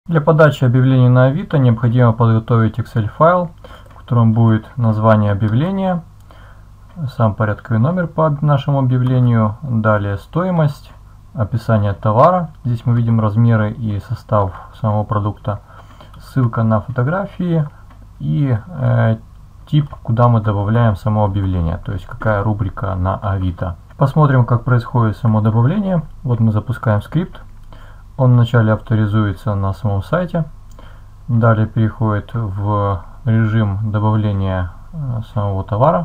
Для подачи объявлений на Авито необходимо подготовить Excel-файл, в котором будет название объявления, сам порядковый номер по нашему объявлению, далее стоимость, описание товара, здесь мы видим размеры и состав самого продукта, ссылка на фотографии и тип, куда мы добавляем само объявление, то есть какая рубрика на Авито. Посмотрим, как происходит само добавление. Вот мы запускаем скрипт. Он вначале авторизуется на самом сайте, далее переходит в режим добавления самого товара.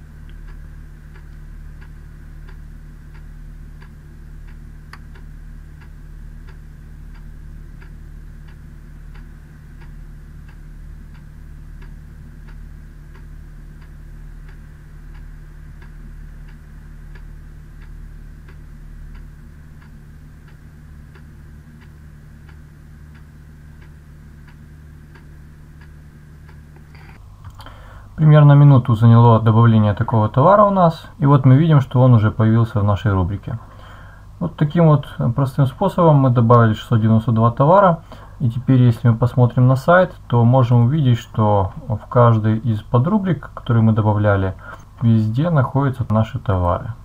Примерно минуту заняло добавление такого товара у нас, и вот мы видим, что он уже появился в нашей рубрике. Вот таким вот простым способом мы добавили 692 товара, и теперь, если мы посмотрим на сайт, то можем увидеть, что в каждой из подрубрик, которые мы добавляли, везде находятся наши товары.